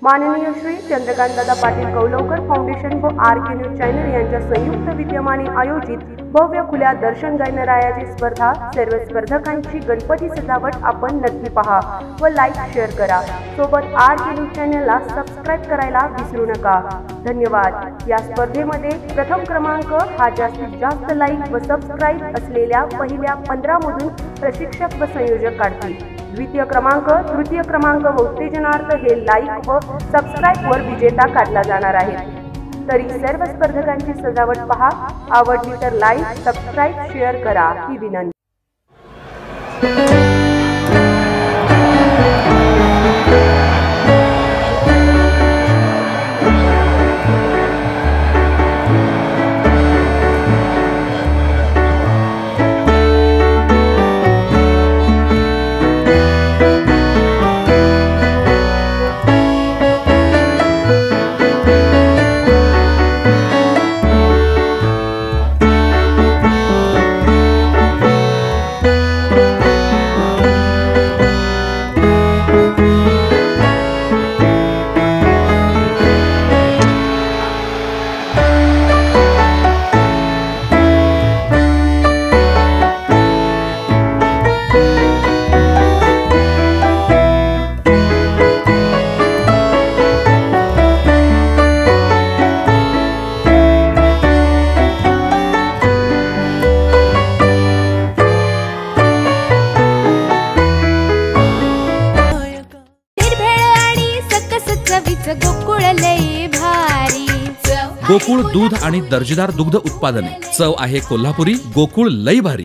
माननीय श्री चंद्रकांत दादा पाटील लवकर फाउंडेशन व RKNEWS चॅनल यांच्या संयुक्त विद्यमाने आयोजित भव्य खुल्या दर्शन गणरायाची स्पर्धा। सर्व स्पर्धकांची गणपती सजावट आपण नक्की पहा व लाईक शेअर करा। सोबत RKNEWS चॅनलला सबस्क्राइब करायला विसरू नका। धन्यवाद। या स्पर्धेमध्ये प्रथम क्रमांक हा जास्तीत जास्त लाईक व सबस्क्राइब असलेल्या पहिल्या 15 मधून प्रशिक्षक व संयोजक काढतील। द्वितीय क्रमांक, तृतीय क्रमांक व उत्तेजनार्थ हे लाईक व सबस्क्राइब वर विजेता काढला जाणार आहे। तरी सर्व स्पर्धकांची सजावट पहा, आवडली तर लाईक, सबस्क्राइब, शेअर करा ही विनंती। गोकुळ दूध आणि दर्जेदार दुग्ध उत्पादने। चव आहे कोल्हापुरी, गोकुळ लई भारी।